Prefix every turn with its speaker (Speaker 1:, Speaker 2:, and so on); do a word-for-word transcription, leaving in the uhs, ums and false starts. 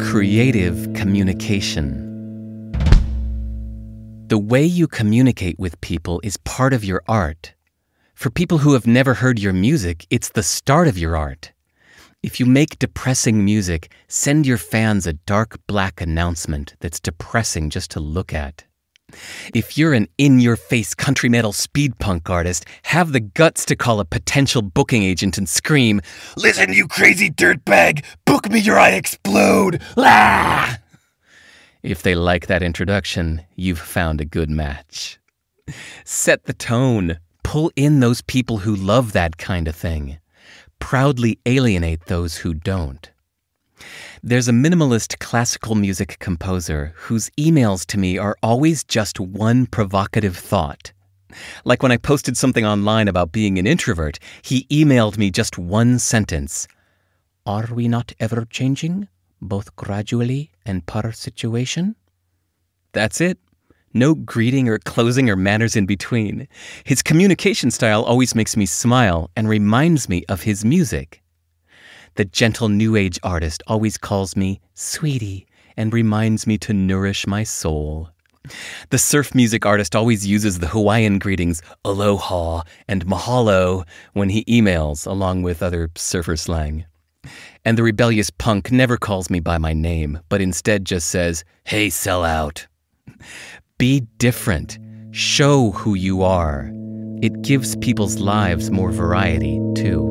Speaker 1: creative communication. The way you communicate with people is part of your art. For people who have never heard your music, it's the start of your art. If you make depressing music, send your fans a dark black announcement that's depressing just to look at. If you're an in-your-face country metal speed punk artist, have the guts to call a potential booking agent and scream, "Listen, you crazy dirtbag! Book me or I explode! Ah!" If they like that introduction, you've found a good match. Set the tone. Pull in those people who love that kind of thing. Proudly alienate those who don't. There's a minimalist classical music composer whose emails to me are always just one provocative thought. Like when I posted something online about being an introvert, he emailed me just one sentence. "Are we not ever changing, both gradually and per situation?" That's it. No greeting or closing or manners in between. His communication style always makes me smile and reminds me of his music. The gentle New Age artist always calls me sweetie and reminds me to nourish my soul. The surf music artist always uses the Hawaiian greetings aloha and mahalo when he emails, along with other surfer slang. And the rebellious punk never calls me by my name, but instead just says, "Hey, sell out." Be different. Show who you are. It gives people's lives more variety, too.